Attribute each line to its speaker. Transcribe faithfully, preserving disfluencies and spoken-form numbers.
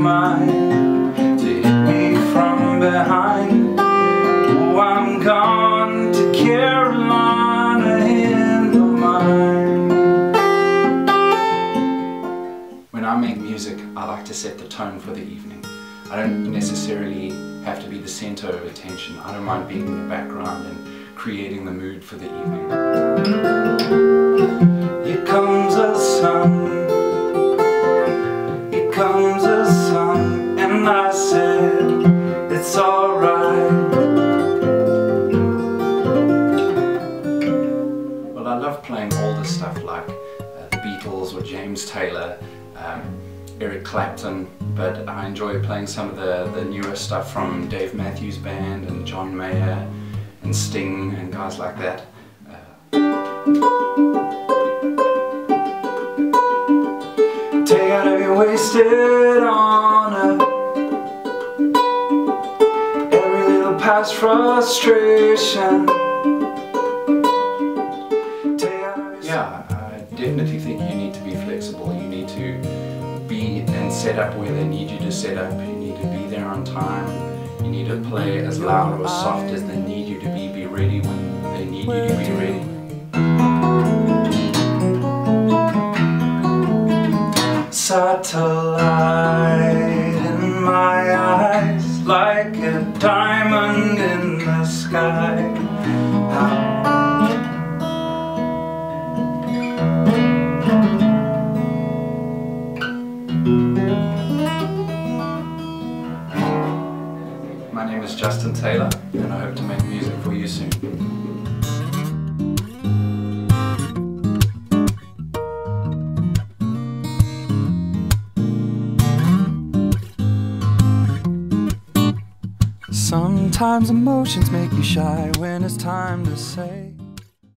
Speaker 1: mine to hit me from behind. Oh, I'm gone to Carolina in the mine. When I make music, I like to set the tone for the evening. I don't necessarily have to be the center of attention. I don't mind being in the background and creating the mood for the evening. Here comes the sun, here comes the sun, and I said, it's alright. Well, I love playing older stuff like uh, the Beatles or James Taylor, um, Eric Clapton, but I enjoy playing some of the, the newer stuff from Dave Matthews Band and John Mayer and Sting and guys like that. Uh, take out every wasted honor, every little past frustration. Take out every yeah, I definitely think you need to be flexible. You need to be and set up where they need you to set up. You need to be there on time. You need to play as loud or soft as they need you to be. Be ready when they need you to be ready. Satellite in my eyes, like a diamond in the sky. My name is Justin Taylor, and I hope to make music for you soon. Sometimes emotions make you shy when it's time to say